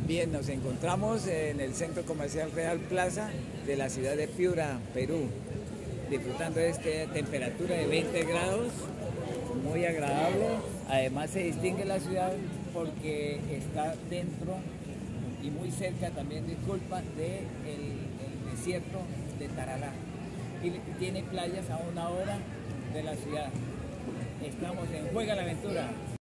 Bien, nos encontramos en el Centro Comercial Real Plaza de la ciudad de Piura, Perú, disfrutando de esta temperatura de 20 grados, muy agradable. Además se distingue la ciudad porque está dentro y muy cerca también, disculpa, del desierto de Tarará. Y tiene playas a 1 hora de la ciudad. Estamos en Juega la Aventura.